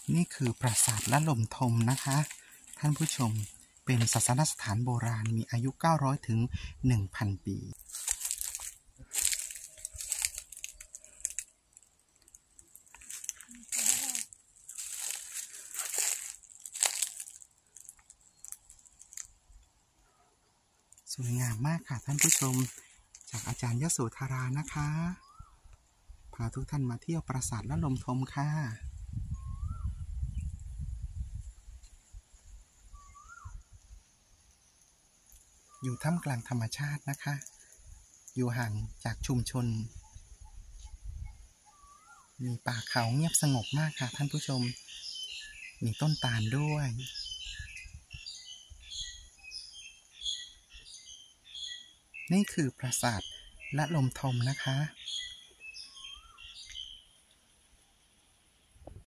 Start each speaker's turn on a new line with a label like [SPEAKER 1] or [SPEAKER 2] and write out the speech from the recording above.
[SPEAKER 1] นี่คือปราสาทละลมทมนะคะท่านผู้ชมเป็นศาสนสถานโบราณมีอายุ900ถึง 1,000 ปีสวยงามมากค่ะท่านผู้ชมจากอาจารย์ยโสธรานะคะพาทุกท่านมาเที่ยวปราสาทละลมทมค่ะอยู่ท่ามกลางธรรมชาตินะคะอยู่ห่างจากชุมชนมีป่าเขาเงียบสงบมากค่ะท่านผู้ชมมีต้นตาลด้วยนี่คือปราสาทละลมทมนะคะ